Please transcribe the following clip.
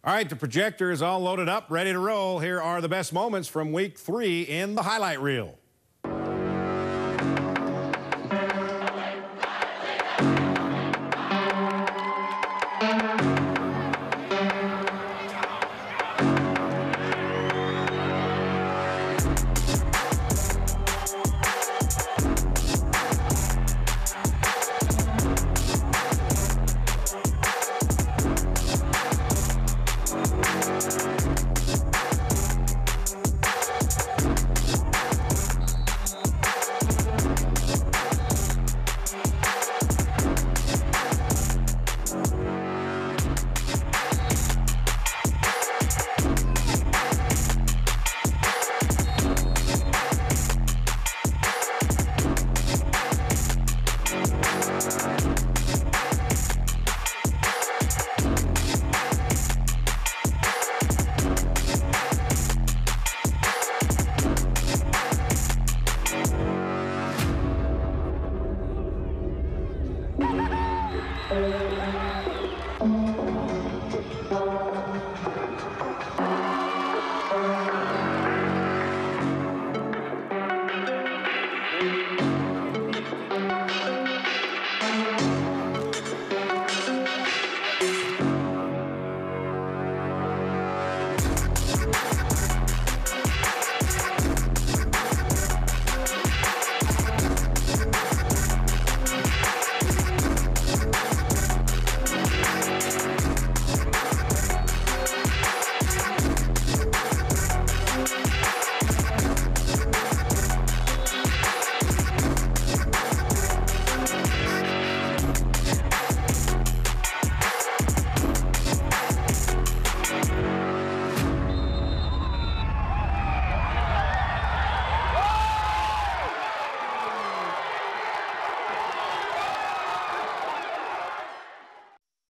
All right, the projector is all loaded up, ready to roll. Here are the best moments from week 3 in the highlight reel.